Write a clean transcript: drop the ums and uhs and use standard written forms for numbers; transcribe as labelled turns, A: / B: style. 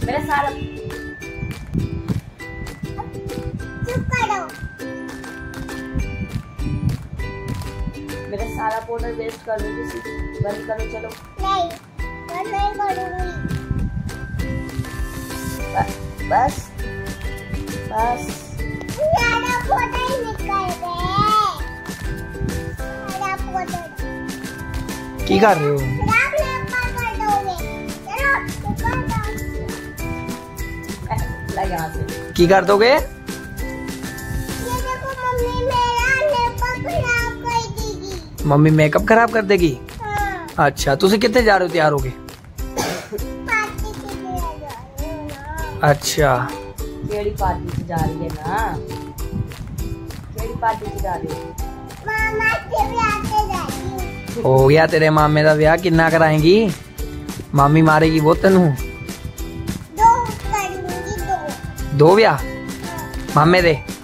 A: मेरा सारा
B: चुप करो।
A: मेरा सारा पाउडर वेस्ट कर दो। बंद करो चलो।
B: नहीं मैं नहीं करूँगी।
A: बस बस
B: सारा पाउडर निकल गए। सारा पाउडर
C: की कर रहे हो?
B: खराब लेकर कर दोगे। चलो ऊपर जाओ।
A: लग यहाँ से।
C: की कर दोगे?
B: ये देखो मम्मी मेरा लेपर खराब कर देगी।
C: मम्मी मेकअप खराब कर देगी।
B: हाँ
C: अच्छा तुसी कितने जा रहे हो तैयार होके?
B: पार्टी के लिए जा रही हूँ ना।
C: अच्छा
A: केड़ी पार्टी से जा रही है ना? केड़ी पार्टी से जा रही है?
B: मामा के ब्याह पे जा रही हूँ।
C: हो गया तेरे मामे का ब्याह। कितना कराएंगी? मामी मारेगी वो तेनू।
B: 2 करूँगी 2।
C: 2 ब्याह मामे दे।